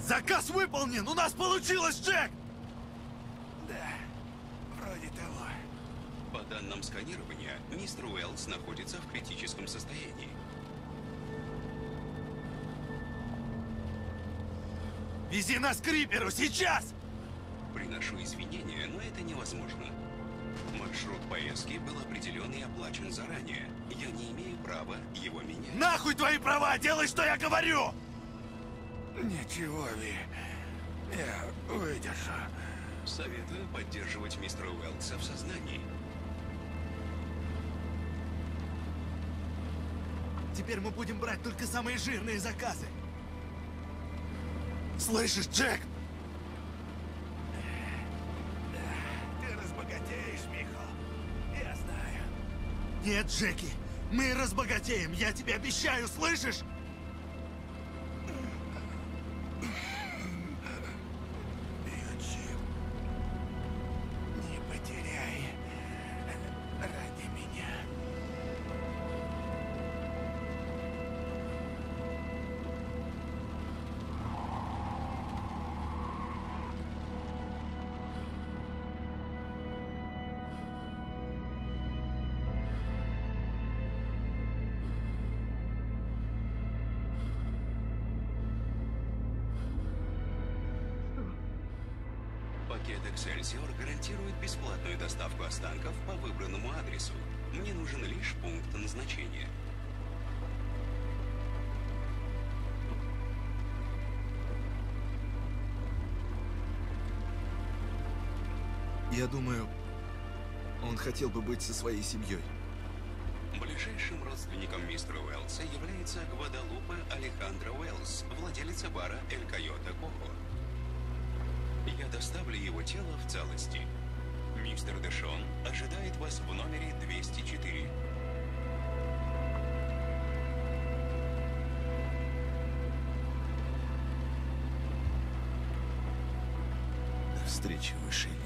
Заказ выполнен! У нас получилось, Джек! Да, вроде того. По данным сканирования, мистер Уэллс находится в критическом состоянии. Вези нас к Риперу, сейчас! Приношу извинения, но это невозможно. Маршрут поездки был определен и оплачен заранее. Я не имею права его менять. Нахуй твои права! Делай, что я говорю! Ничего, Ви. Я выдержу. Советую поддерживать мистера Уэллса в сознании. Теперь мы будем брать только самые жирные заказы. Слышишь, Джек? Ты разбогатеешь, Михо. Я знаю. Нет, Джеки, мы разбогатеем, я тебе обещаю, слышишь? Бьючи, не потеряй ради меня. Пакет Excelsior гарантирует бесплатную доставку останков по выбранному адресу. Мне нужен лишь пункт назначения. Я думаю, он хотел бы быть со своей семьей. Ближайшим родственником мистера Уэллса является Гвадалупе Алехандро Уэллс, владелица бара «Эль Койота Кохо». Я доставлю его тело в целости. Мистер Дэшон ожидает вас в номере 204. До встречи, Вышель.